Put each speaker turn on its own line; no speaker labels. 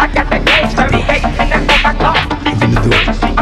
I got that gauge 38 and that's what I got.